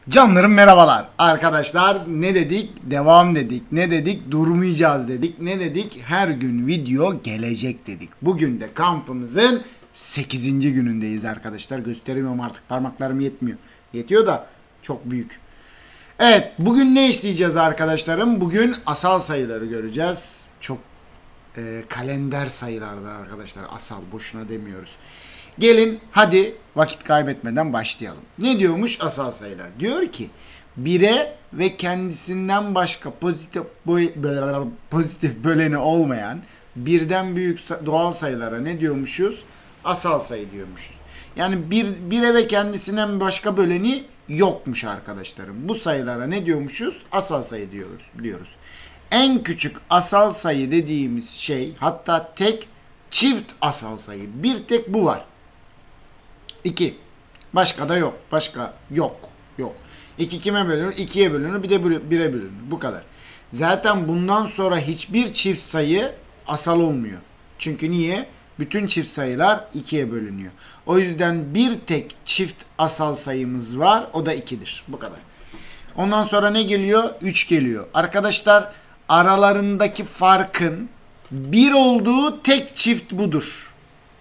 Canlarım merhabalar. Arkadaşlar ne dedik? Devam dedik. Ne dedik? Durmayacağız dedik. Ne dedik? Her gün video gelecek dedik. Bugün de kampımızın 8. günündeyiz arkadaşlar. Gösteremiyorum artık. Parmaklarım yetmiyor. Yetiyor da çok büyük. Evet, bugün ne işleyeceğiz arkadaşlarım? Bugün asal sayıları göreceğiz. Çok kalender sayılardır arkadaşlar. Asal, boşuna demiyoruz. Gelin hadi vakit kaybetmeden başlayalım. Ne diyormuş asal sayılar? Diyor ki 1'e ve kendisinden başka pozitif böleni olmayan birden büyük doğal sayılara ne diyormuşuz? Asal sayı diyormuşuz. Yani 1'e ve kendisinden başka böleni yokmuş arkadaşlarım. Bu sayılara ne diyormuşuz? Asal sayı diyoruz. En küçük asal sayı dediğimiz şey, hatta tek çift asal sayı. Bir tek bu var. 2. Başka da yok. Başka yok. Yok. 2 kime bölünür? 2'ye bölünür. Bir de 1'e bölünür. Bu kadar. Zaten bundan sonra hiçbir çift sayı asal olmuyor. Çünkü niye? Bütün çift sayılar 2'ye bölünüyor. O yüzden bir tek çift asal sayımız var. O da 2'dir. Bu kadar. Ondan sonra ne geliyor? 3 geliyor. Arkadaşlar aralarındaki farkın 1 olduğu tek çift budur.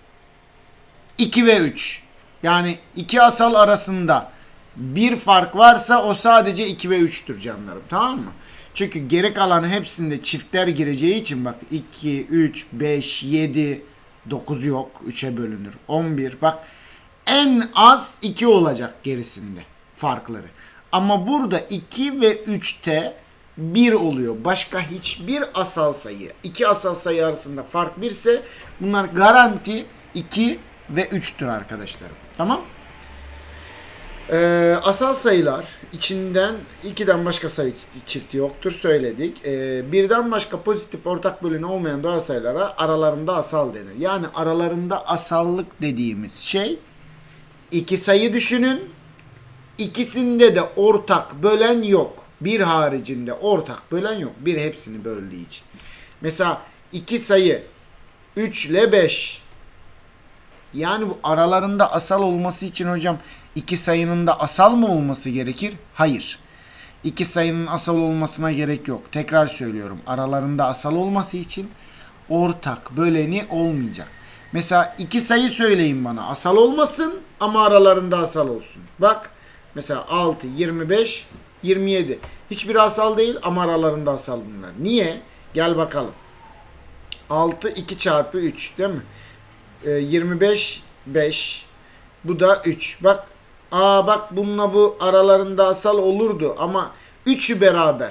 2 ve 3. Yani iki asal arasında bir fark varsa o sadece 2 ve 3'tür canlarım. Tamam mı? Çünkü geri kalan hepsinde çiftler gireceği için bak 2, 3, 5, 7, 9 yok. 3'e bölünür. 11. Bak en az 2 olacak gerisinde farkları. Ama burada 2 ve 3'te 1 oluyor. Başka hiçbir asal sayı. İki asal sayı arasında fark 1 ise bunlar garanti 2 ve 3'tür arkadaşlarım. Tamam. Asal sayılar içinden 2'den başka sayı çifti yoktur söyledik. Birden başka pozitif ortak böleni olmayan doğal sayılara aralarında asal denir. Yani aralarında asallık dediğimiz şey, iki sayı düşünün. İkisinde de ortak bölen yok. Bir haricinde ortak bölen yok. Bir hepsini böldüğü için. Mesela iki sayı 3 ile 5. Yani bu aralarında asal olması için hocam iki sayının da asal mı olması gerekir? Hayır. İki sayının asal olmasına gerek yok. Tekrar söylüyorum. Aralarında asal olması için ortak böleni olmayacak. Mesela iki sayı söyleyin bana. Asal olmasın ama aralarında asal olsun. Bak mesela 6, 25, 27. Hiçbiri asal değil ama aralarında asal bunlar. Niye? Gel bakalım. 6, 2 çarpı 3 değil mi? 25 5, bu da 3. Bak bak bununla bu aralarında asal olurdu ama 3'ü beraber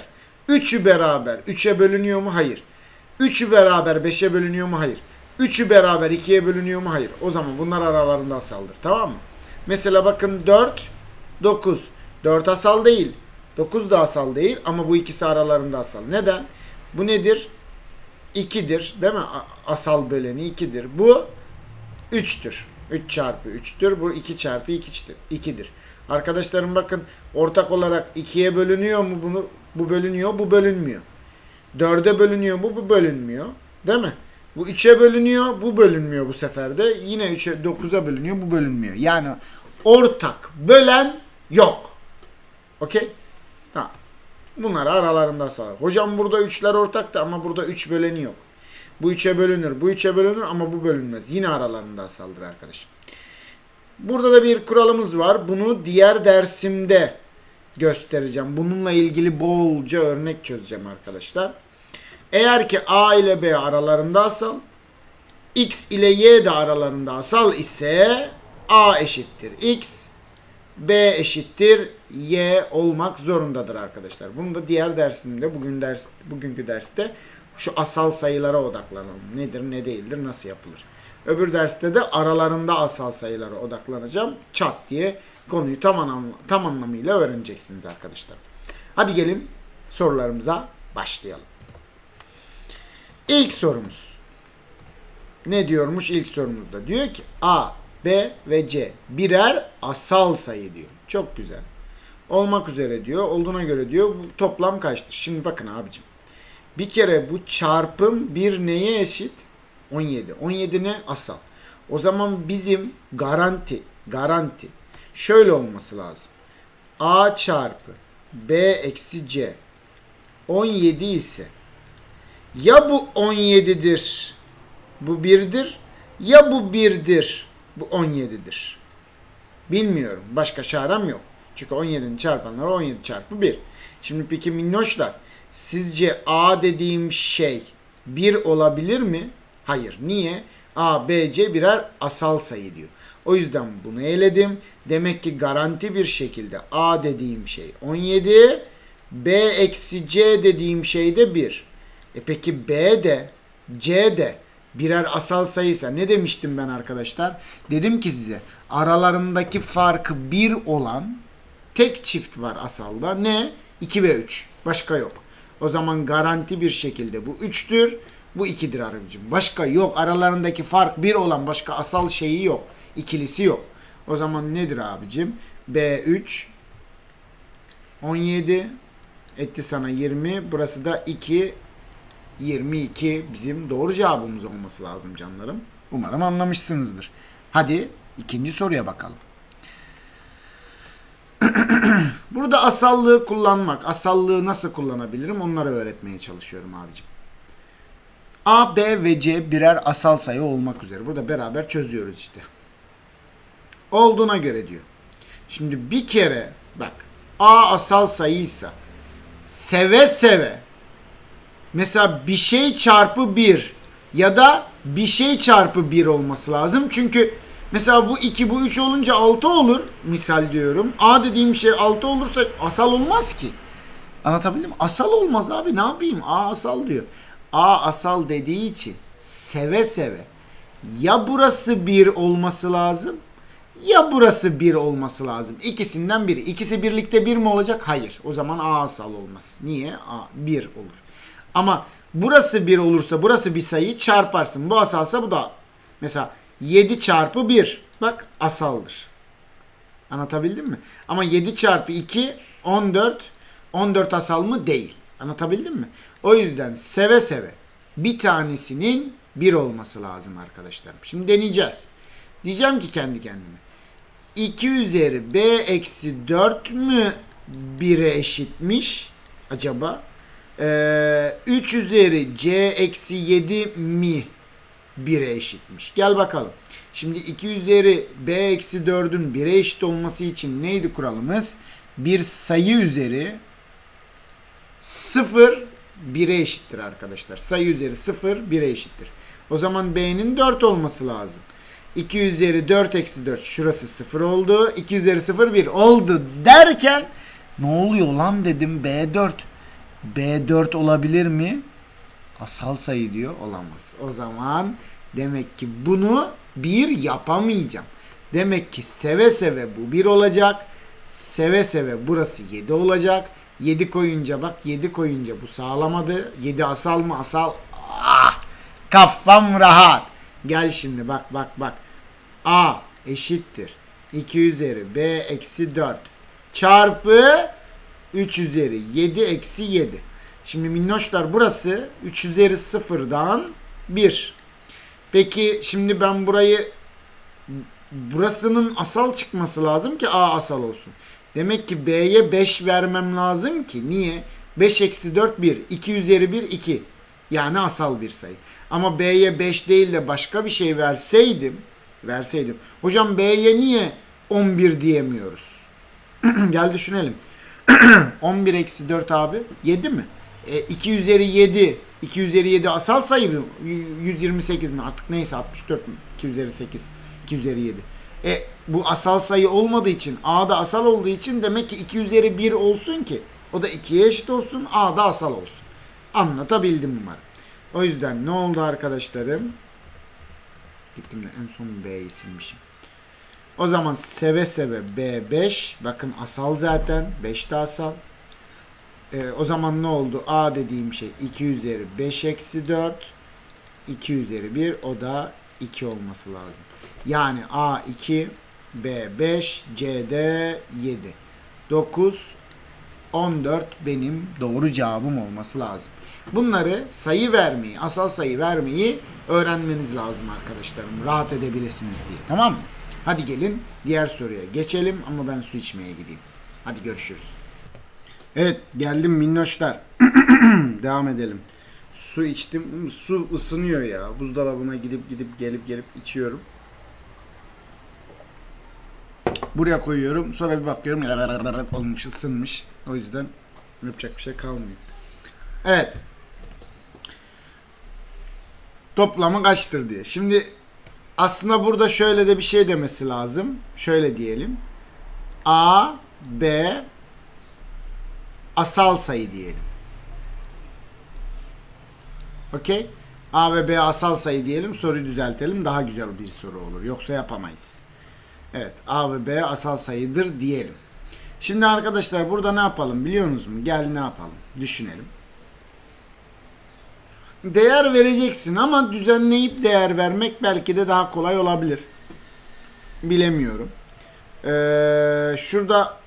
3'e bölünüyor mu? Hayır. 3'ü beraber 5'e bölünüyor mu? Hayır. 3'ü beraber 2'ye bölünüyor mu? Hayır. O zaman bunlar aralarında asaldır. Tamam mı? Mesela bakın 4 9. 4 asal değil. 9 da asal değil ama bu ikisi aralarında asal. Neden? Bu nedir? 2'dir. Değil mi? Asal böleni 2'dir. Bu 3'tür. 3 çarpı 3'tür. Bu 2 çarpı 2'dir. Arkadaşlarım bakın ortak olarak 2'ye bölünüyor mu? Bu bölünüyor, bu bölünmüyor. 4'e bölünüyor mu? Bu bölünmüyor. Değil mi? Bu 3'e bölünüyor, bu bölünmüyor bu sefer de. Yine 3'e 9'a bölünüyor, bu bölünmüyor. Yani ortak bölen yok. Okey? Ha. Bunlar aralarında sağlar. Hocam burada 3'ler ortaktı ama burada 3 böleni yok. Bu 3'e bölünür, bu 3'e bölünür ama bu bölünmez. Yine aralarında asaldır arkadaş. Burada da bir kuralımız var. Bunu diğer dersimde göstereceğim. Bununla ilgili bolca örnek çözeceğim arkadaşlar. Eğer ki A ile B aralarında asal, X ile Y de aralarında asal ise A eşittir X, B eşittir Y olmak zorundadır arkadaşlar. Bunu da diğer dersimde, bugünkü derste şu asal sayılara odaklanalım. Nedir, ne değildir, nasıl yapılır. Öbür derste de aralarında asal sayılara odaklanacağım. Çat diye konuyu tam anlamıyla öğreneceksiniz arkadaşlar. Hadi gelin sorularımıza başlayalım. İlk sorumuz. Ne diyormuş ilk sorumuzda? Diyor ki A, B ve C birer asal sayı diyor. Çok güzel. Olmak üzere diyor. Olduğuna göre diyor bu toplam kaçtır? Şimdi bakın abicim. Bir kere bu çarpım bir neye eşit? 17. 17 ne? Asal. O zaman bizim garanti şöyle olması lazım. A çarpı B eksi C 17 ise ya bu 17'dir, bu 1'dir, ya bu 1'dir, bu 17'dir. Bilmiyorum. Başka çarem yok. Çünkü 17'nin çarpanları 17 çarpı 1. Şimdi peki minnoşlar, sizce A dediğim şey 1 olabilir mi? Hayır. Niye? A, B, C birer asal sayı diyor. O yüzden bunu eledim. Demek ki garanti bir şekilde A dediğim şey 17, B eksi C dediğim şey de 1. Peki B de C de birer asal sayıysa ne demiştim ben arkadaşlar? Dedim ki size aralarındaki farkı 1 olan tek çift var asalda. Ne? 2 ve 3. Başka yok. O zaman garanti bir şekilde bu 3'tür. Bu 2'dir abicim. Başka yok. Aralarındaki fark 1 olan başka asal şeyi yok. İkilisi yok. O zaman nedir abicim? B3 17 etti sana 20. Burası da 2 22 bizim doğru cevabımız olması lazım canlarım. Umarım anlamışsınızdır. Hadi ikinci soruya bakalım. Burada asallığı kullanmak, asallığı nasıl kullanabilirim onları öğretmeye çalışıyorum abicim. A, B ve C birer asal sayı olmak üzere. Burada beraber çözüyoruz işte. Olduğuna göre diyor. Şimdi bir kere bak A asal sayıysa seve seve mesela bir şey çarpı 1 ya da bir şey çarpı 1 olması lazım. Çünkü mesela bu 2 bu 3 olunca 6 olur. Misal diyorum. A dediğim şey 6 olursa asal olmaz ki. Anlatabildim mi? Asal olmaz abi, ne yapayım? A asal diyor. A asal dediği için seve seve ya burası 1 olması lazım ya burası 1 olması lazım. İkisinden biri. İkisi birlikte 1 mi olacak? Hayır. O zaman A asal olmaz. Niye? A 1 olur. Ama burası 1 olursa burası bir sayı çarparsın. Bu asalsa bu da. Mesela 7 çarpı 1. Bak asaldır. Anlatabildim mi? Ama 7 çarpı 2 14. 14 asal mı? Değil. Anlatabildim mi? O yüzden seve seve bir tanesinin 1 olması lazım arkadaşlarım. Şimdi deneyeceğiz. Diyeceğim ki kendi kendime. 2 üzeri B eksi 4 mü 1'e eşitmiş acaba? 3 üzeri C eksi 7 mi 1'e eşitmiş? Gel bakalım. Şimdi 2 üzeri B eksi 4'ün 1'e eşit olması için neydi kuralımız? Bir sayı üzeri 0 1'e eşittir arkadaşlar. Sayı üzeri 0 1'e eşittir. O zaman B'nin 4 olması lazım. 2 üzeri 4 eksi 4 şurası 0 oldu. 2 üzeri 0 1 oldu derken ne oluyor lan dedim, B4. B4 olabilir mi? Asal sayı diyor. Olamaz. O zaman demek ki bunu 1 yapamayacağım. Demek ki seve seve bu 1 olacak. Seve seve burası 7 olacak. 7 koyunca bak 7 koyunca bu sağlamadı. 7 asal mı? Asal. Ah! Kafam rahat. Gel şimdi bak bak bak. A eşittir 2 üzeri B eksi 4 çarpı 3 üzeri 7 eksi 7. Şimdi minnoşlar burası 3 üzeri 0'dan 1. Peki şimdi ben burasının asal çıkması lazım ki A asal olsun. Demek ki B'ye 5 vermem lazım ki. Niye? 5 eksi 4 1. 2 üzeri 1 2. Yani asal bir sayı. Ama B'ye 5 değil de başka bir şey verseydim. Hocam B'ye niye 11 diyemiyoruz? Gel düşünelim. 11 eksi 4 abi 7 mi? 2 üzeri 7. 2 üzeri 7 asal sayı mı? 128 mi? Artık neyse 64 mi? 2 üzeri 8. 2 üzeri 7. Bu asal sayı olmadığı için, A'da asal olduğu için demek ki 2 üzeri 1 olsun ki o da 2'ye eşit olsun, A'da asal olsun. Anlatabildim umarım. O yüzden ne oldu arkadaşlarım? Gittim de en son B'yi silmişim. O zaman seve seve B5. Bakın asal zaten. 5 de asal. O zaman ne oldu? A dediğim şey 2 üzeri 5 eksi 4. 2 üzeri 1. O da 2 olması lazım. Yani A 2, B 5, C de 7. 9, 14 benim doğru cevabım olması lazım. Bunları sayı vermeyi, asal sayı vermeyi öğrenmeniz lazım arkadaşlarım. Rahat edebilirsiniz diye. Tamam mı? Hadi gelin diğer soruya geçelim ama ben su içmeye gideyim. Hadi görüşürüz. Evet, geldim minnoşlar. Devam edelim. Su içtim. Su ısınıyor ya. Buzdolabına gidip gelip içiyorum. Buraya koyuyorum. Sonra bir bakıyorum. Olmuş, ısınmış. O yüzden yapacak bir şey kalmıyor. Evet. Toplamı kaçtır diye. Şimdi aslında burada şöyle de bir şey demesi lazım. Şöyle diyelim. A, B asal sayı diyelim. Okey? A ve B asal sayı diyelim. Soruyu düzeltelim. Daha güzel bir soru olur. Yoksa yapamayız. Evet. A ve B asal sayıdır diyelim. Şimdi arkadaşlar burada ne yapalım biliyor musunuz? Gel ne yapalım? Düşünelim. Değer vereceksin ama düzenleyip değer vermek belki de daha kolay olabilir. Bilemiyorum. Şurada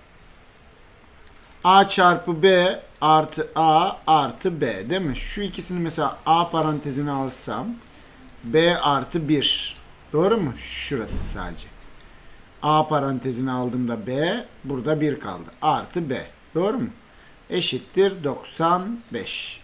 A çarpı B artı A artı B değil mi? Şu ikisini mesela A parantezine alsam B artı 1. Doğru mu? Şurası sadece. A parantezine aldığımda B, burada 1 kaldı. Artı B. Doğru mu? Eşittir 95.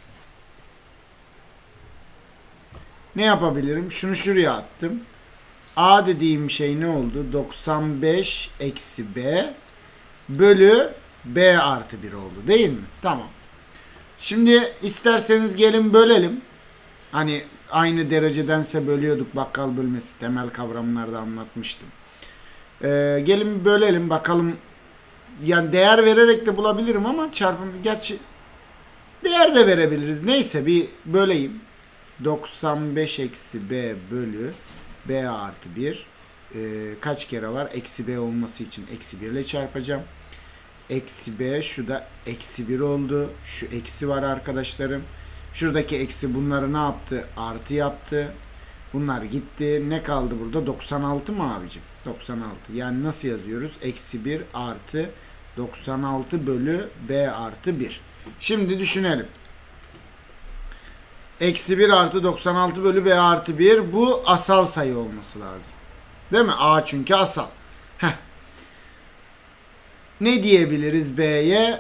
Ne yapabilirim? Şunu şuraya attım. A dediğim şey ne oldu? 95 eksi B bölü B artı 1 oldu değil mi? Tamam. Şimdi isterseniz gelin bölelim. Hani aynı derecedense bölüyorduk, bakkal bölmesi temel kavramlarda anlatmıştım. Gelin bölelim bakalım. Yani değer vererek de bulabilirim ama çarpım, gerçi değer de verebiliriz. Neyse bir böleyim. 95 eksi B bölü B artı 1. Kaç kere var? Eksi B olması için eksi 1 ile çarpacağım. Eksi B, şu da eksi 1 oldu. Şu eksi var arkadaşlarım. Şuradaki eksi bunları ne yaptı? Artı yaptı. Bunlar gitti. Ne kaldı burada? 96 mı abicim? 96. Yani nasıl yazıyoruz? Eksi 1 artı 96 bölü B artı 1. Şimdi düşünelim. Eksi 1 artı 96 bölü B artı 1. Bu asal sayı olması lazım. Değil mi? A çünkü asal. Heh. Ne diyebiliriz B'ye?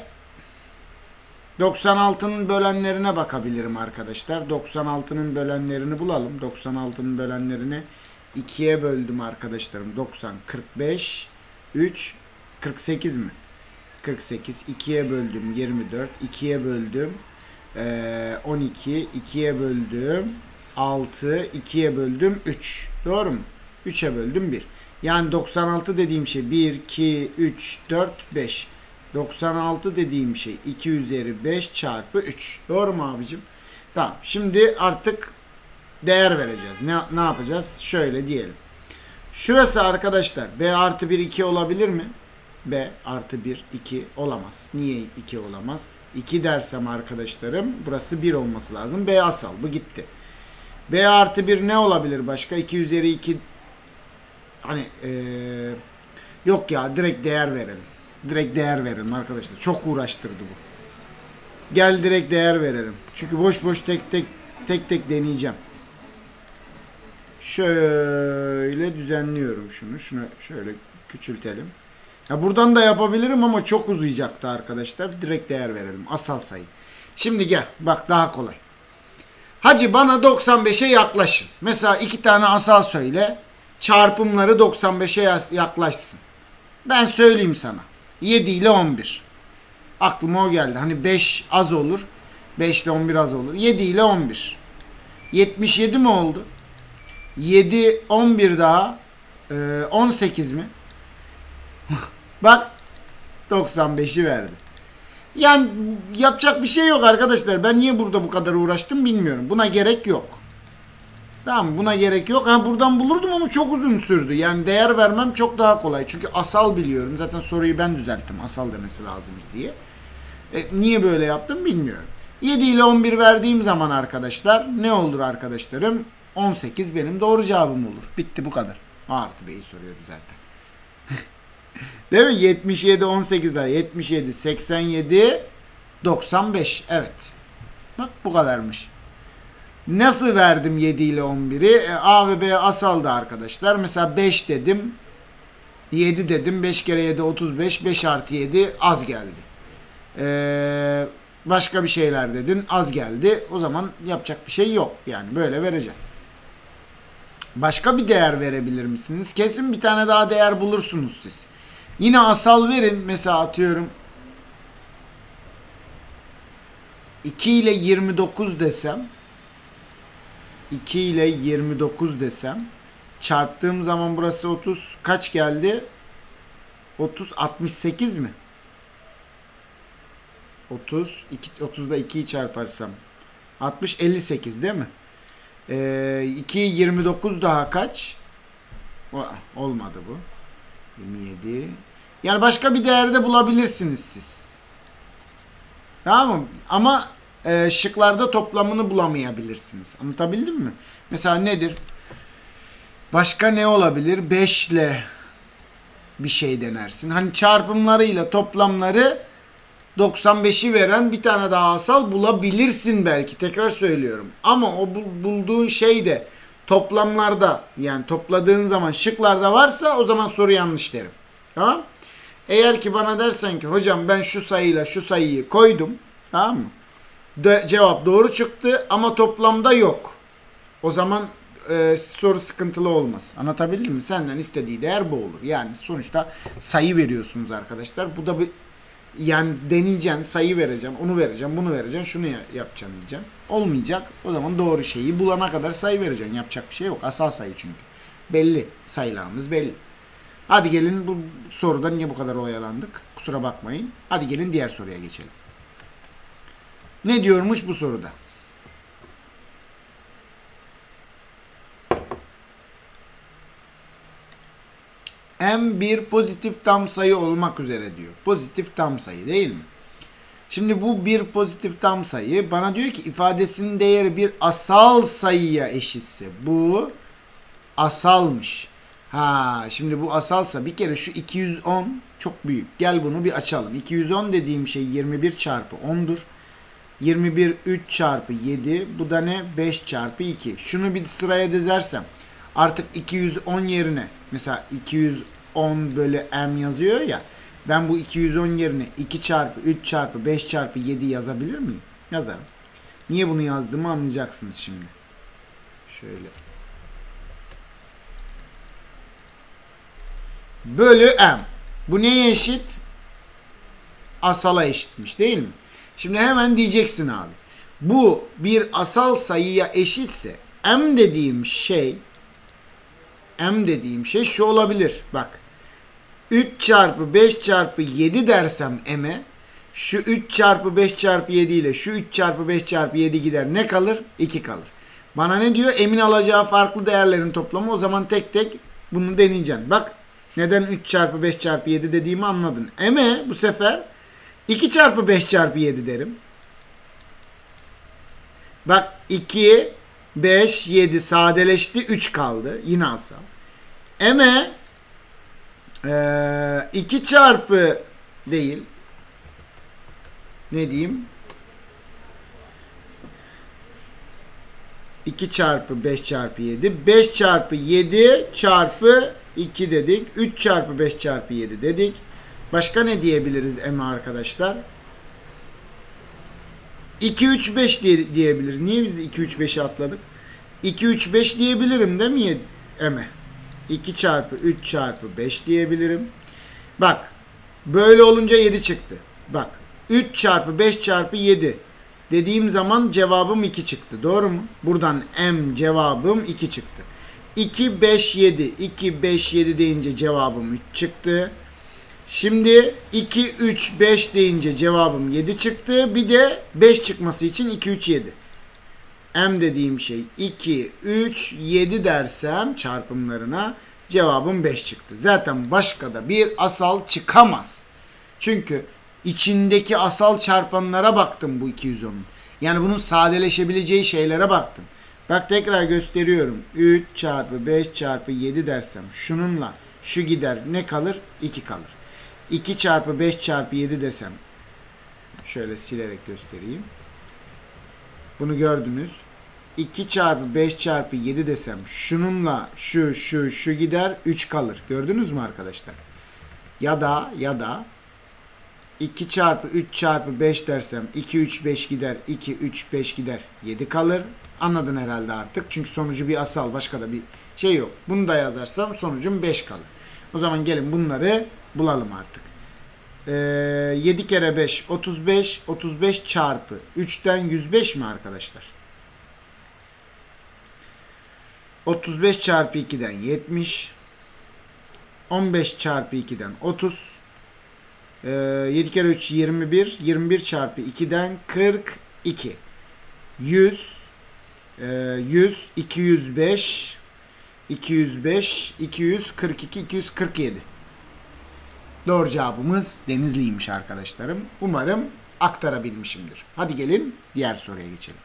96'nın bölenlerine bakabilirim arkadaşlar. 96'nın bölenlerini bulalım. 96'nın bölenlerini 2'ye böldüm arkadaşlarım. 90, 45, 3, 48 mi? 48. 2'ye böldüm 24. 2'ye böldüm 12. 2'ye böldüm 6. 2'ye böldüm 3. Doğru mu? 3'e böldüm 1. Yani 96 dediğim şey 1, 2, 3, 4, 5. 96 dediğim şey 2 üzeri 5 çarpı 3. Doğru mu abicim? Tamam. Şimdi artık değer vereceğiz. Ne yapacağız? Şöyle diyelim. Şurası arkadaşlar B artı 1 2 olabilir mi? B artı 1 2 olamaz. Niye 2 olamaz? 2 dersem arkadaşlarım burası 1 olması lazım. B asal. Bu gitti. B artı 1 ne olabilir başka? 2 üzeri 2 hani yok ya, direkt değer verelim. Direkt değer verelim arkadaşlar. Çok uğraştırdı bu. Gel direkt değer verelim. Çünkü boş tek deneyeceğim. Şöyle düzenliyorum şunu. Şunu şöyle küçültelim. Ya buradan da yapabilirim ama çok uzayacaktı arkadaşlar. Direkt değer verelim. Asal sayı. Şimdi gel. Bak daha kolay. Hacı bana 95'e yaklaşın. Mesela 2 tane asal söyle. Çarpımları 95'e yaklaşsın. Ben söyleyeyim sana. 7 ile 11. Aklıma o geldi. Hani 5 az olur. 5 ile 11 az olur. 7 ile 11. 77 mi oldu? 7, 11 daha 18 mi? Bak 95'i verdi. Yani yapacak bir şey yok arkadaşlar. Ben niye burada bu kadar uğraştım bilmiyorum. Buna gerek yok. Tamam, buna gerek yok. Ha, buradan bulurdum ama çok uzun sürdü. Yani değer vermem çok daha kolay. Çünkü asal biliyorum. Zaten soruyu ben düzelttim. Asal demesi lazım diye. Niye böyle yaptım bilmiyorum. 7 ile 11 verdiğim zaman arkadaşlar ne olur arkadaşlarım? 18 benim doğru cevabım olur. Bitti, bu kadar. A artı B'yi soruyordu zaten. Değil mi? 77 18 daha 77 87 95. Evet. Bak bu kadarmış. Nasıl verdim 7 ile 11'i? A ve B asaldı arkadaşlar. Mesela 5 dedim. 7 dedim. 5 kere 7 35. 5 artı 7 az geldi. Başka bir şeyler dedin. Az geldi. O zaman yapacak bir şey yok. Yani böyle vereceğim. Başka bir değer verebilir misiniz? Kesin bir tane daha değer bulursunuz siz. Yine asal verin. Mesela atıyorum 2 ile 29 desem, 2 ile 29 desem, çarptığım zaman burası 30 kaç geldi? 30 68 mi? 30'da 2'yi çarparsam 60 58 değil mi? 2 29 daha kaç? Olmadı bu. 27. Yani başka bir değerde bulabilirsiniz siz. Tamam mı? Ama şıklarda toplamını bulamayabilirsiniz. Anlatabildim mi? Mesela nedir? Başka ne olabilir? 5 ile bir şey denersin. Hani çarpımlarıyla toplamları 95'i veren bir tane daha asal bulabilirsin belki. Tekrar söylüyorum. Ama o bulduğun şey de toplamlarda, yani topladığın zaman şıklarda varsa o zaman soru yanlış derim. Tamam? Eğer ki bana dersen ki hocam ben şu sayıyla şu sayıyı koydum. Tamam mı? Cevap doğru çıktı ama toplamda yok. O zaman soru sıkıntılı olmaz. Anlatabildim mi? Senden istediği değer bu olur. Yani sonuçta sayı veriyorsunuz arkadaşlar. Bu da bir, yani deneyeceksin, sayı vereceğim, onu vereceğim, bunu vereceğim, şunu yapacaksın diyeceğim. Olmayacak. O zaman doğru şeyi bulana kadar sayı vereceksin. Yapacak bir şey yok. Asal sayı çünkü. Belli. Sayılarımız belli. Hadi gelin, bu soruda niye bu kadar oyalandık? Kusura bakmayın. Hadi gelin diğer soruya geçelim. Ne diyormuş bu soruda? M bir pozitif tam sayı olmak üzere diyor. Pozitif tam sayı değil mi? Şimdi bu bir pozitif tam sayı bana diyor ki ifadesinin değeri bir asal sayıya eşitse bu asalmış. Şimdi bu asalsa bir kere şu 210 çok büyük. Gel bunu bir açalım. 210 dediğim şey 21 çarpı 10'dur. 21 3 çarpı 7. Bu da ne? 5 çarpı 2. Şunu bir sıraya dizersem artık 210 yerine mesela 210 bölü m yazıyor ya. Ben bu 210 yerine 2 çarpı 3 çarpı 5 çarpı 7 yazabilir miyim? Yazarım. Niye bunu yazdığımı anlayacaksınız şimdi. Şöyle. Bölü m. Bu neye eşit? Asala eşitmiş değil mi? Şimdi hemen diyeceksin abi. Bu bir asal sayıya eşitse m dediğim şey şu olabilir. Bak. 3 çarpı 5 çarpı 7 dersem m'e şu 3 çarpı 5 çarpı 7 ile şu 3 çarpı 5 çarpı 7 gider. Ne kalır? 2 kalır. Bana ne diyor? M'in alacağı farklı değerlerin toplamı. O zaman tek tek bunu deneyeceksin. Bak neden 3 çarpı 5 çarpı 7 dediğimi anladın. M'e bu sefer 2 çarpı 5 çarpı 7 derim. Bak 2, 5, 7 sadeleşti. 3 kaldı. Yine asal. M'e 2 çarpı değil. Ne diyeyim? 2 çarpı 5 çarpı 7. 5 çarpı 7 çarpı 2 dedik. 3 çarpı 5 çarpı 7 dedik. Başka ne diyebiliriz M'e arkadaşlar? 2, 3, 5 diyebiliriz. Niye biz 2, 3, 5'i atladık? 2, 3, 5 diyebilirim değil mi M'e? 2 çarpı 3 çarpı 5 diyebilirim. Bak. Böyle olunca 7 çıktı. Bak. 3 çarpı 5 çarpı 7 dediğim zaman cevabım 2 çıktı. Doğru mu? Buradan M cevabım 2 çıktı. 2, 5, 7. 2, 5, 7 deyince cevabım 3 çıktı. Şimdi 2, 3, 5 deyince cevabım 7 çıktı. Bir de 5 çıkması için 2, 3, 7. M dediğim şey 2, 3, 7 dersem çarpımlarına cevabım 5 çıktı. Zaten başka da bir asal çıkamaz. Çünkü içindeki asal çarpanlara baktım bu 210'un. Yani bunun sadeleşebileceği şeylere baktım. Bak tekrar gösteriyorum. 3 çarpı 5 çarpı 7 dersem şununla şu gider. Ne kalır? 2 kalır. 2 çarpı 5 çarpı 7 desem şöyle silerek göstereyim. Bunu gördünüz. 2 çarpı 5 çarpı 7 desem şununla şu gider 3 kalır. Gördünüz mü arkadaşlar? Ya da 2 çarpı 3 çarpı 5 dersem 2 3 5 gider 2 3 5 gider 7 kalır. Anladın herhalde artık. Çünkü sonucu bir asal, başka da bir şey yok. Bunu da yazarsam sonucum 5 kalır. O zaman gelin bunları bulalım artık. 7 kere 5 35. 35 çarpı 3'ten 105 mi arkadaşlar? 35 çarpı 2'den 70. 15 çarpı 2'den 30. 7 kere 3 21. 21 çarpı 2'den 42. 100. 100. 205. 205. 242. 247. Doğru cevabımız Denizli'ymiş arkadaşlarım. Umarım aktarabilmişimdir. Hadi gelin diğer soruya geçelim.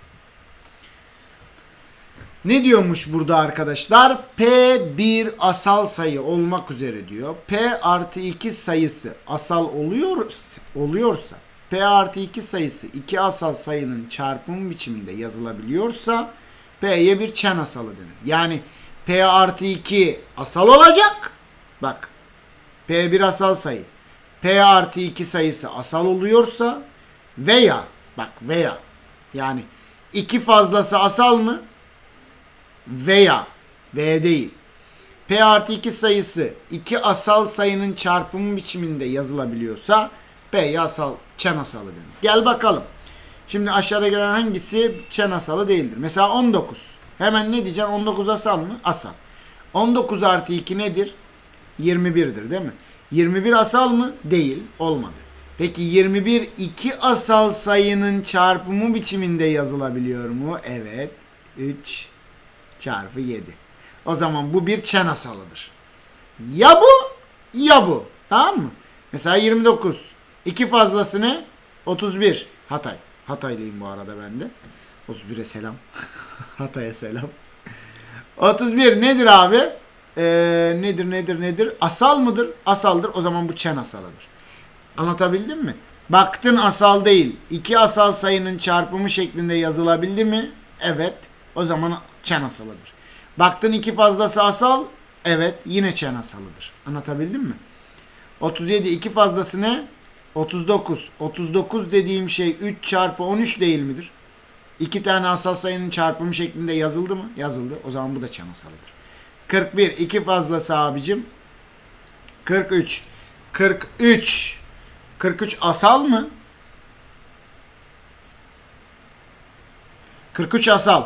Ne diyormuş burada arkadaşlar? P bir asal sayı olmak üzere diyor. P artı 2 sayısı asal oluyorsa, P artı 2 sayısı iki asal sayının çarpımı biçiminde yazılabiliyorsa P'ye bir çen asalı denir. Yani P artı 2 asal olacak. Bak, P bir asal sayı. P artı 2 sayısı asal oluyorsa veya yani 2 fazlası asal mı? Veya değil. P artı 2 sayısı iki asal sayının çarpımı biçiminde yazılabiliyorsa P'ye asal, çen asalı denir. Gel bakalım. Şimdi aşağıda gelen hangisi çen asalı değildir? Mesela 19. Hemen ne diyeceksin? 19 asal mı? Asal. 19 artı 2 nedir? 21'dir değil mi? 21 asal mı? Değil. Olmadı. Peki 21 iki asal sayının çarpımı biçiminde yazılabiliyor mu? Evet. 3 çarpı 7. O zaman bu bir çen asalıdır. Ya bu ya bu. Tamam mı? Mesela 29. 2 fazlası ne? 31. Hatay. Hataylıyım bu arada ben de. 31'e selam. Hatay'a selam. 31 nedir abi? Nedir? Asal mıdır? Asaldır. O zaman bu çen asalıdır. Anlatabildim mi? Baktın asal değil. İki asal sayının çarpımı şeklinde yazılabildi mi? Evet. O zaman çen asalıdır. Baktın iki fazlası asal. Evet. Yine çen asalıdır. Anlatabildim mi? 37 iki fazlası ne? 39. 39 dediğim şey 3 çarpı 13 değil midir? İki tane asal sayının çarpımı şeklinde yazıldı mı? Yazıldı. O zaman bu da çen asalıdır. 41. iki fazlası abicim. 43. 43. 43 asal mı? 43 asal.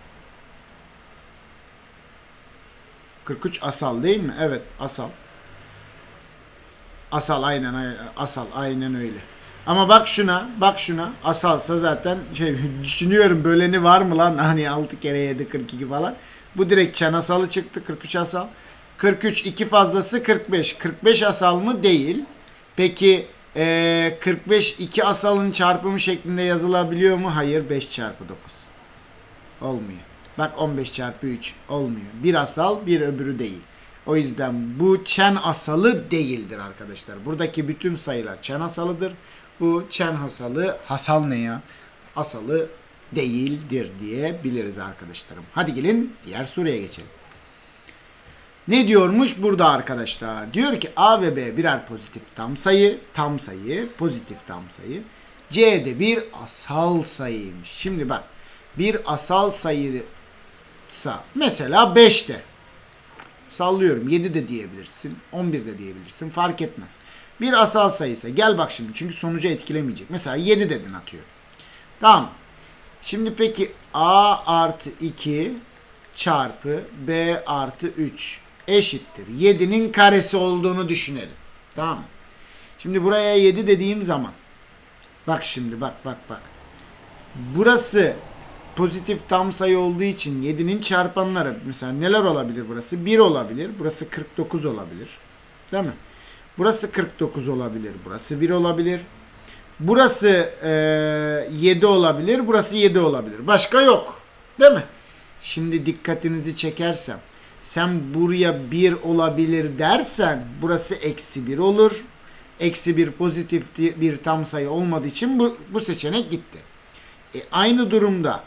43 asal değil mi? Evet, asal. Asal aynen öyle. Ama bak şuna asalsa zaten düşünüyorum böleni var mı lan, hani 6 kere 7 42 falan. Bu direkt çen asalı çıktı. 43 asal. 43 iki fazlası 45. 45 asal mı? Değil. Peki 45 iki asalın çarpımı şeklinde yazılabiliyor mu? Hayır. 5 çarpı 9. Olmuyor. Bak 15 çarpı 3 olmuyor. Bir asal, bir öbürü değil. O yüzden bu çen asalı değildir arkadaşlar. Buradaki bütün sayılar çen asalıdır. Bu çen asalı, hasal ne ya? Asalı değildir diyebiliriz arkadaşlarım. Hadi gelin diğer soruya geçelim. Ne diyormuş burada arkadaşlar? Diyor ki A ve B birer pozitif tam sayı, pozitif tam sayı. C de bir asal sayıymış. Şimdi bak, bir asal sayıysa mesela 5 de. Sallıyorum, 7 de diyebilirsin, 11 de diyebilirsin, fark etmez. Bir asal sayıysa, gel bak şimdi, çünkü sonucu etkilemeyecek. Mesela 7 dedin, atıyor. Tamam. Şimdi peki A artı 2 çarpı B artı 3 eşittir 7'nin karesi olduğunu düşünelim. Tamam mı? Şimdi buraya 7 dediğim zaman, bak şimdi bak. Burası pozitif tam sayı olduğu için 7'nin çarpanları mesela neler olabilir burası? 1 olabilir. Burası 49 olabilir. Değil mi? Burası 49 olabilir. Burası 1 olabilir. Burası 7 olabilir. Burası 7 olabilir. Başka yok. Değil mi? Şimdi dikkatinizi çekersem, sen buraya 1 olabilir dersen burası eksi 1 olur. Eksi 1 pozitif bir tam sayı olmadığı için bu seçenek gitti. Aynı durumda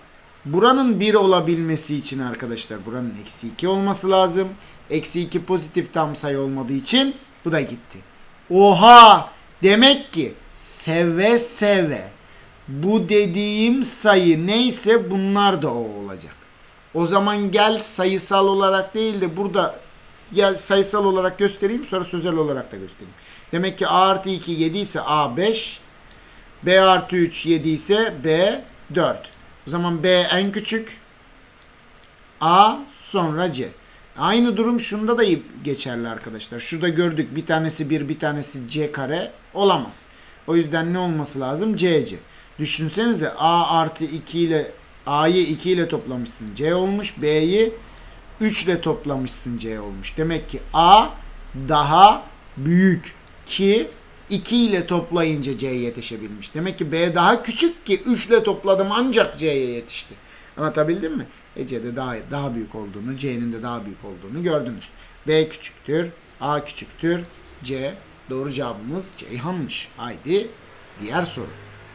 Buranın 1 olabilmesi için arkadaşlar buranın eksi 2 olması lazım. Eksi 2 pozitif tam sayı olmadığı için bu da gitti. Oha! Demek ki seve seve bu dediğim sayı neyse bunlar da o olacak. O zaman gel sayısal olarak değil de burada gel sayısal olarak göstereyim, sonra sözel olarak da göstereyim. Demek ki A artı 2 7 ise A 5. B artı 3 7 ise B 4. O zaman B en küçük. A sonra C. Aynı durum şunda da geçerli arkadaşlar. Şurada gördük, bir tanesi 1 bir tanesi C kare olamaz. O yüzden ne olması lazım? CC. Düşünsenize A artı 2 ile A'yı 2 ile toplamışsın C olmuş. B'yi 3 ile toplamışsın C olmuş. Demek ki A daha büyük ki 2 ile toplayınca C'ye yetişebilmiş. Demek ki B daha küçük ki 3 ile topladım ancak C'ye yetişti. Anlatabildim mi? C'de daha büyük olduğunu, C'nin de daha büyük olduğunu gördünüz. B küçüktür, A küçüktür, C. Doğru cevabımız Ceyhan'mış. Haydi diğer soru.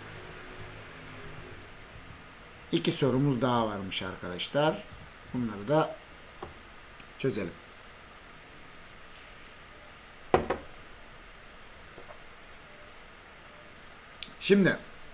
2 sorumuz daha varmış arkadaşlar. Bunları da çözelim. Şimdi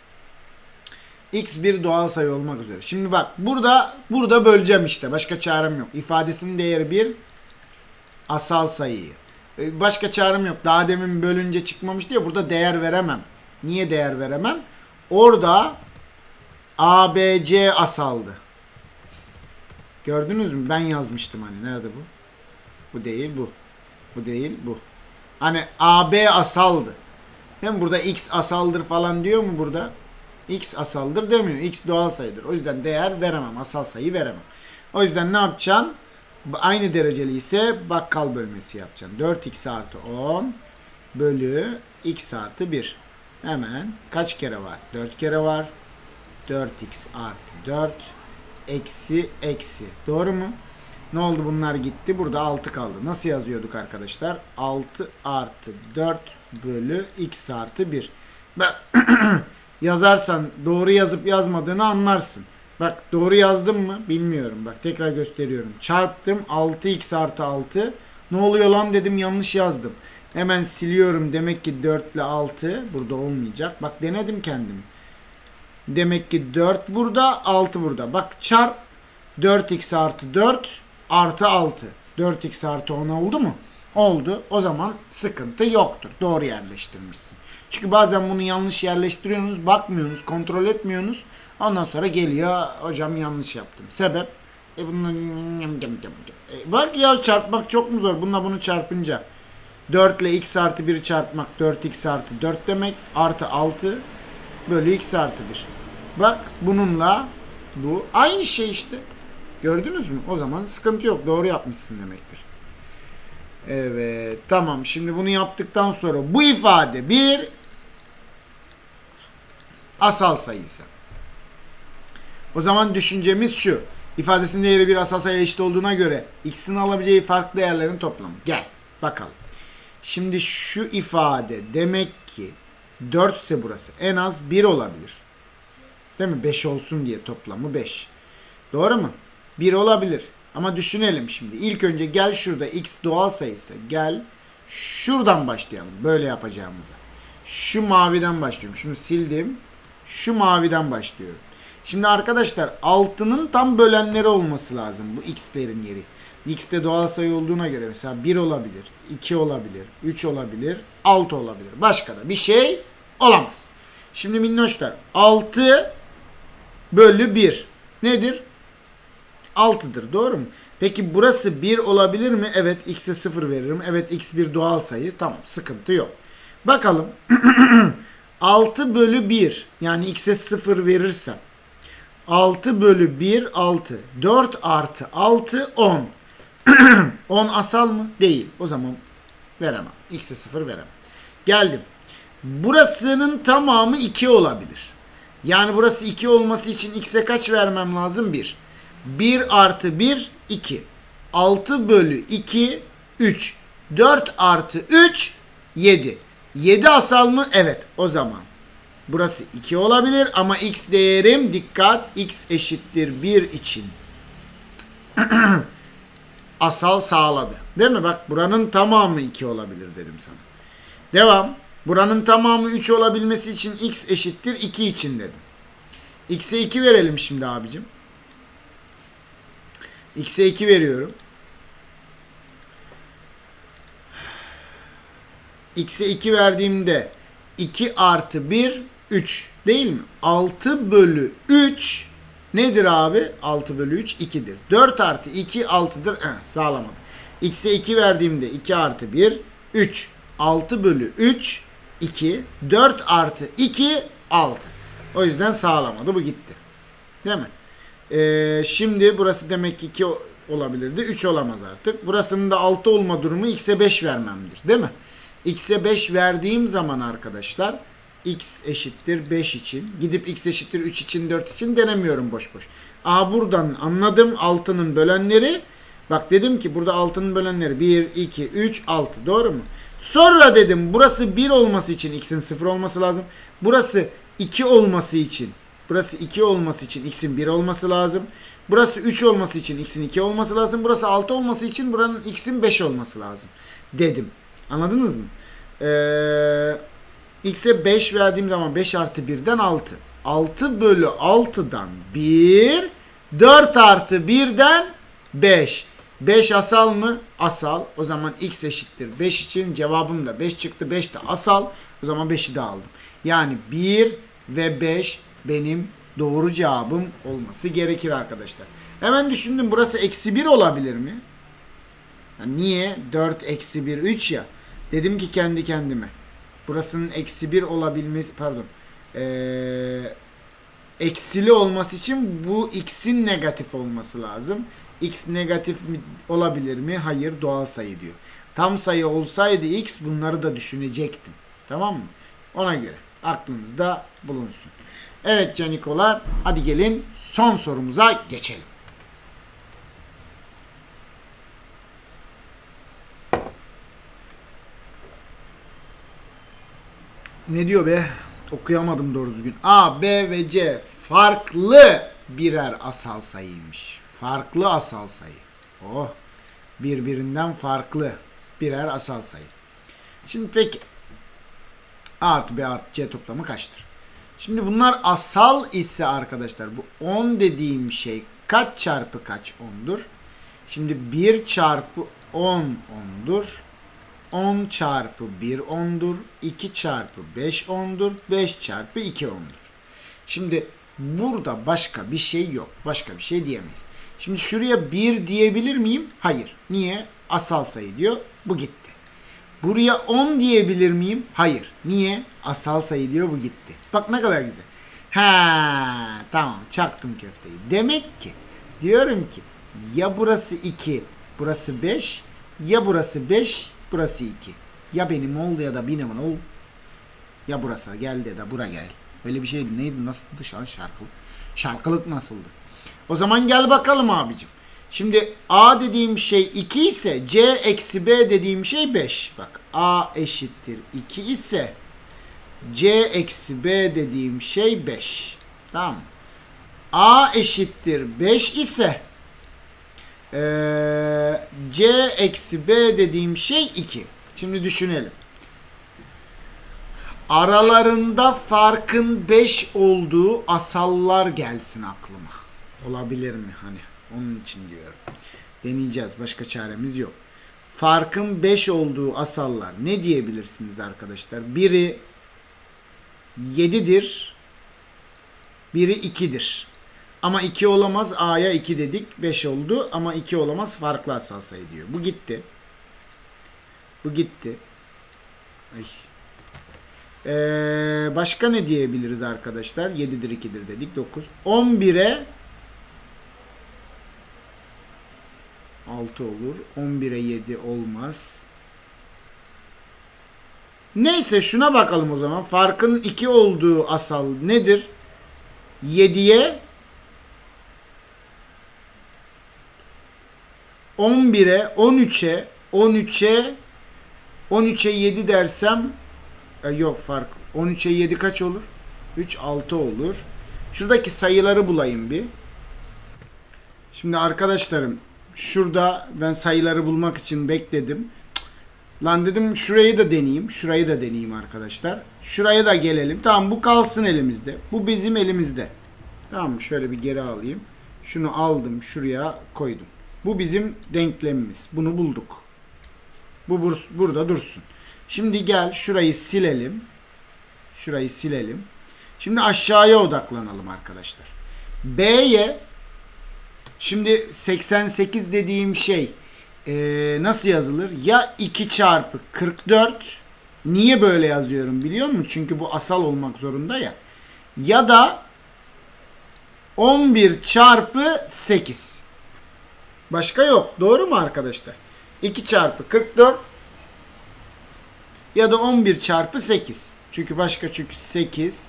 x bir doğal sayı olmak üzere. Şimdi bak burada böleceğim işte. Başka çarem yok. İfadesinin değeri 1 asal sayıyı. Başka çarem yok. Daha demin bölünce çıkmamıştı ya. Burada değer veremem. Niye değer veremem? Orada A, B, C asaldı. Gördünüz mü? Ben yazmıştım hani. Nerede bu? Bu değil bu. Bu değil bu. Hani A, B asaldı. Hem burada x asaldır falan diyor mu burada? X asaldır demiyor. X doğal sayıdır. O yüzden değer veremem. Asal sayı veremem. O yüzden ne yapacaksın? Aynı dereceli ise bakkal bölmesi yapacaksın. 4x artı 10 bölü x artı 1. Hemen kaç kere var? 4 kere var. 4x artı 4 eksi eksi. Doğru mu? Ne oldu? Bunlar gitti. Burada 6 kaldı. Nasıl yazıyorduk arkadaşlar? 6 artı 4 bölü x artı 1. Bak yazarsan doğru yazıp yazmadığını anlarsın. Bak doğru yazdım mı? Bilmiyorum. Bak tekrar gösteriyorum. Çarptım. 6x artı 6. Ne oluyor lan dedim, yanlış yazdım. Hemen siliyorum. Demek ki 4 ile 6 burada olmayacak. Bak denedim kendim. Demek ki 4 burada, 6 burada. Bak çarp 4x artı 4 artı 6. 4x artı 10 oldu mu? Oldu. O zaman sıkıntı yoktur. Doğru yerleştirmişsin. Çünkü bazen bunu yanlış yerleştiriyorsunuz, bakmıyorsunuz, kontrol etmiyorsunuz. Ondan sonra geliyor, hocam yanlış yaptım. Sebep? Belki ya çarpmak çok mu zor? Bununla bunu çarpınca 4 ile x artı 1'i çarpmak 4x artı 4 demek. Artı 6 bölü x artı 1. Bak bununla bu aynı şey işte. Gördünüz mü? O zaman sıkıntı yok. Doğru yapmışsın demektir. Evet. Tamam. Şimdi bunu yaptıktan sonra bu ifade bir asal sayıysa. O zaman düşüncemiz şu. İfadesinin değeri bir asal sayıya eşit olduğuna göre x'in alabileceği farklı değerlerin toplamı. Gel. Bakalım. Şimdi şu ifade demek ki 4 ise burası en az 1 olabilir. Değil mi? 5 olsun diye toplamı 5. Doğru mu? 1 olabilir. Ama düşünelim şimdi. İlk önce gel şurada x doğal sayısı. Gel şuradan başlayalım. Böyle yapacağımıza. Şu maviden başlıyorum. Şunu sildim. Şu maviden başlıyorum. Şimdi arkadaşlar 6'nın tam bölenleri olması lazım. Bu x'lerin yeri. X'te doğal sayı olduğuna göre mesela 1 olabilir. 2 olabilir. 3 olabilir. 6 olabilir. Başka da bir şey olamaz. Şimdi minnoşlar 6 bölü 1 nedir? 6'dır. Doğru mu? Peki burası 1 olabilir mi? Evet. X'e 0 veririm. Evet. X bir doğal sayı. Tamam. Sıkıntı yok. Bakalım. 6 bölü 1 yani x'e 0 verirsem 6 bölü 1 6. 4 artı 6 10. 10 asal mı? Değil. O zaman veremem. X'e 0 veremem. Geldim. Burasının tamamı 2 olabilir. Yani burası 2 olması için x'e kaç vermem lazım? 1. 1 artı 1 2. 6 bölü 2 3. 4 artı 3 7. 7 asal mı? Evet. O zaman Burası 2 olabilir ama x değerim, dikkat, x eşittir 1 için asal sağladı. Değil mi? Bak buranın tamamı 2 olabilir dedim sana. Devam. Buranın tamamı 3 olabilmesi için x eşittir 2 için dedim. X'e 2 verelim şimdi abicim. X'e 2 veriyorum. X'e 2 verdiğimde 2 artı 1 3 değil mi? 6 bölü 3 nedir abi? 6 bölü 3 2'dir. 4 artı 2 6'dır. Sağlamadım. X'e 2 verdiğimde 2 artı 1 3. 6 bölü 3 2. 4 artı 2 6. O yüzden sağlamadı. Bu gitti. Değil mi? Şimdi burası demek ki 2 olabilirdi. 3 olamaz artık. Burasının da 6 olma durumu x'e 5 vermemdir. Değil mi? X'e 5 verdiğim zaman arkadaşlar x eşittir 5 için. Gidip x eşittir 3 için 4 için denemiyorum boş boş. Buradan anladım 6'nın bölenleri. Bak dedim ki burada 6'nın bölenleri 1, 2, 3, 6. Doğru mu? Sonra dedim burası 1 olması için x'in 0 olması lazım. Burası 2 olması için. Burası 2 olması için x'in 1 olması lazım. Burası 3 olması için x'in 2 olması lazım. Burası 6 olması için buranın x'in 5 olması lazım. Dedim. Anladınız mı? X'e 5 verdiğim zaman 5 artı 1'den 6. 6 bölü 6'dan 1. 4 artı 1'den 5. 5 asal mı? Asal. O zaman x eşittir 5 için cevabım da 5 çıktı. 5 de asal. O zaman 5'i de aldım. Yani 1 ve 5 benim doğru cevabım olması gerekir arkadaşlar. Hemen düşündüm. Burası eksi 1 olabilir mi? Yani niye? 4 eksi 1 3 ya. Dedim ki kendi kendime. Burasının eksi 1 olabilmesi, pardon. Eksili olması için bu x'in negatif olması lazım. X negatif olabilir mi? Hayır, doğal sayı diyor. Tam sayı olsaydı x bunları da düşünecektim. Tamam mı? Ona göre aklınızda bulunsun. Evet canikolar, hadi gelin son sorumuza geçelim. Ne diyor be? Okuyamadım doğru düzgün. A, B ve C farklı birer asal sayıymış. Farklı asal sayı. Oh. Birbirinden farklı birer asal sayı. Şimdi peki A artı B artı C toplamı kaçtır? Şimdi bunlar asal ise arkadaşlar bu 10 dediğim şey kaç çarpı kaç 10'dur? Şimdi 1 çarpı 10 10'dur. 10 çarpı 1 10'dur. 2 çarpı 5 10'dur. 5 çarpı 2 10'dur. Şimdi burada başka bir şey yok. Başka bir şey diyemeyiz. Şimdi şuraya 1 diyebilir miyim? Hayır. Niye? Asal sayı diyor. Bu gitti. Buraya 10 diyebilir miyim? Hayır. Niye? Asal sayı diyor. Bu gitti. Bak ne kadar güzel. Tamam. Çaktım köfteyi. Demek ki diyorum ki ya burası 2, burası 5, ya burası 5, burası 2. Ya benim ol ya da benim ol. Ya burası geldi ya da bura gel. Öyle bir şeydi. Neydi? Nasıldı? Şarkılık. Şarkılık nasıldı? O zaman gel bakalım abicim. Şimdi A dediğim şey 2 ise C eksi B dediğim şey 5. Bak A eşittir 2 ise C eksi B dediğim şey 5. Tamam mı? A eşittir 5 ise C eksi B dediğim şey 2. Şimdi düşünelim. Aralarında farkın 5 olduğu asallar gelsin aklıma. Olabilir mi? Hani onun için diyorum. Deneyeceğiz. Başka çaremiz yok. Farkın 5 olduğu asallar ne diyebilirsiniz arkadaşlar? Biri 7'dir. Biri 2'dir. Ama 2 olamaz. A'ya 2 dedik. 5 oldu. Ama 2 olamaz. Farklı asal sayı diyor. Bu gitti. Bu gitti. Ay. Başka ne diyebiliriz arkadaşlar? 7'dir 2'dir dedik. 9. 11'e 6 olur. 11'e 7 olmaz. Neyse şuna bakalım o zaman. Farkın 2 olduğu asal nedir? 7'ye 11'e 13'e 7 dersem yok fark. 13'e 7 kaç olur? 3, 6 olur. Şuradaki sayıları bulayım bir. Şimdi arkadaşlarım şurada ben sayıları bulmak için bekledim. Lan dedim şurayı da deneyeyim. Şurayı da deneyeyim arkadaşlar. Şuraya da gelelim. Tamam, bu kalsın elimizde. Bu bizim elimizde. Tamam, şöyle bir geri alayım. Şunu aldım, şuraya koydum. Bu bizim denklemimiz. Bunu bulduk. Bu burada dursun. Şimdi gel şurayı silelim. Şurayı silelim. Şimdi aşağıya odaklanalım arkadaşlar. B'ye şimdi 88 dediğim şey nasıl yazılır? Ya 2 çarpı 44. Niye böyle yazıyorum biliyor musun? Çünkü bu asal olmak zorunda ya. Ya da 11 çarpı 8. Başka yok. Doğru mu arkadaşlar? 2 çarpı 44 ya da 11 çarpı 8. Çünkü 8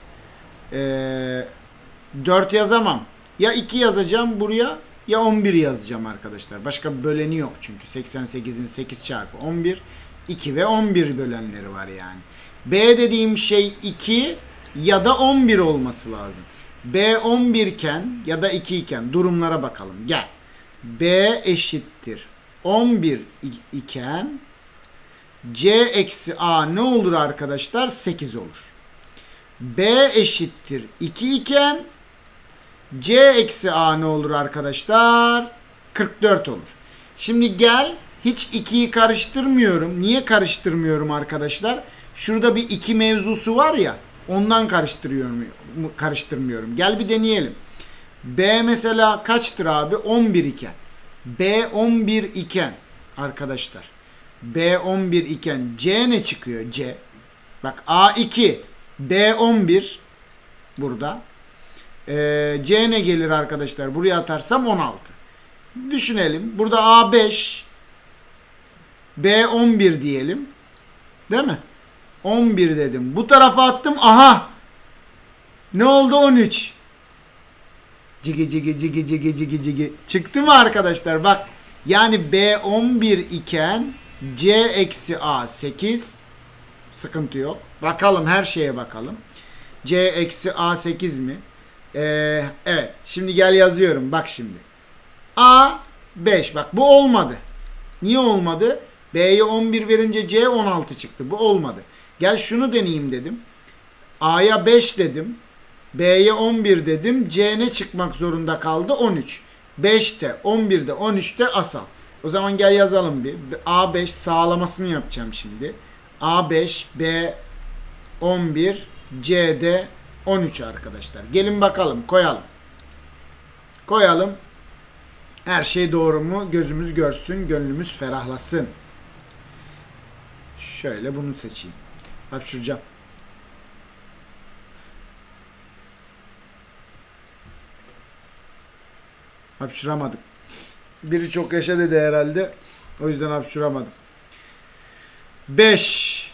4 yazamam. Ya 2 yazacağım buraya ya 11 yazacağım arkadaşlar. Başka bir böleni yok çünkü. 88'in 8 çarpı 11 2 ve 11 bölenleri var yani. B dediğim şey 2 ya da 11 olması lazım. B 11 iken ya da 2 iken durumlara bakalım. Gel. B eşittir 11 iken C eksi A ne olur arkadaşlar? 8 olur. B eşittir 2 iken C eksi A ne olur arkadaşlar? 44 olur. Şimdi gel, hiç 2'yi karıştırmıyorum. Niye karıştırmıyorum arkadaşlar? Şurada bir 2 mevzusu var ya, ondan karıştırmıyorum. Gel bir deneyelim. B mesela kaçtır abi? 11 iken. B 11 iken arkadaşlar. B 11 iken C ne çıkıyor? C. Bak A 2. B 11 burada. C ne gelir arkadaşlar? Buraya atarsam 16. Düşünelim. Burada A 5. B 11 diyelim. Değil mi? 11 dedim. Bu tarafa attım. Aha! Ne oldu? 13. Cigi cigi cigi cigi cigi cigi. Çıktı mı arkadaşlar? Bak. Yani B 11 iken C eksi A 8. Sıkıntı yok. Bakalım, her şeye bakalım. C eksi A 8 mi? Evet. Şimdi gel yazıyorum. Bak şimdi. A 5. Bak bu olmadı. Niye olmadı? B'ye 11 verince C 16 çıktı. Bu olmadı. Gel şunu deneyeyim dedim. A'ya 5 dedim. B'ye 11 dedim. C ne çıkmak zorunda kaldı? 13. 5'te, 11'de, 13'te asal. O zaman gel yazalım bir. A5 sağlamasını yapacağım şimdi. A5, B 11, C'de 13 arkadaşlar. Gelin bakalım, koyalım. Koyalım. Her şey doğru mu? Gözümüz görsün, gönlümüz ferahlasın. Şöyle bunu seçeyim. Hapşuracağım. Hapşıramadım. Biri çok yaşa dedi herhalde. O yüzden hapşıramadım. 5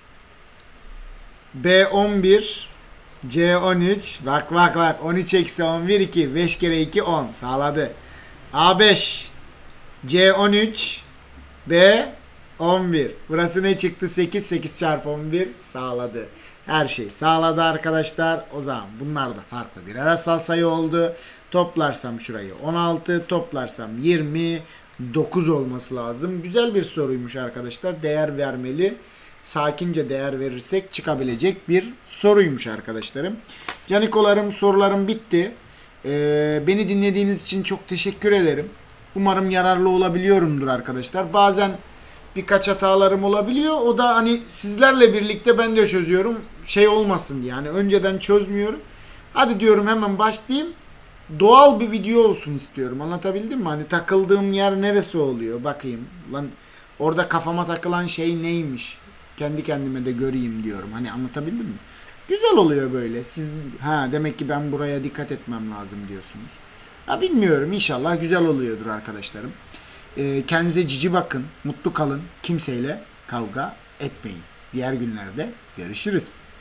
B 11 C 13. Bak bak bak. 13 eksi 11 2. 5 kere 2 10. Sağladı. A5 C 13 B 11. Burası ne çıktı? 8. 8 çarpı 11 sağladı. Her şey sağladı arkadaşlar. O zaman bunlar da farklı birer asal sayı oldu. Toplarsam şurayı 16, toplarsam 29 olması lazım. Güzel bir soruymuş arkadaşlar. Değer vermeli. Sakince değer verirsek çıkabilecek bir soruymuş arkadaşlarım. Canikolarım, sorularım bitti. Beni dinlediğiniz için çok teşekkür ederim. Umarım yararlı olabiliyorumdur arkadaşlar. Bazen birkaç hatalarım olabiliyor. O da hani sizlerle birlikte ben de çözüyorum. Şey olmasın diye. Yani önceden çözmüyorum. Hadi diyorum hemen başlayayım. Doğal bir video olsun istiyorum. Anlatabildim mi? Hani takıldığım yer neresi oluyor? Bakayım. Lan orada kafama takılan şey neymiş? Kendi kendime de göreyim diyorum. Hani anlatabildim mi? Güzel oluyor böyle. Siz demek ki ben buraya dikkat etmem lazım diyorsunuz. Bilmiyorum. İnşallah güzel oluyordur arkadaşlarım. Kendinize cici bakın. Mutlu kalın. Kimseyle kavga etmeyin. Diğer günlerde görüşürüz.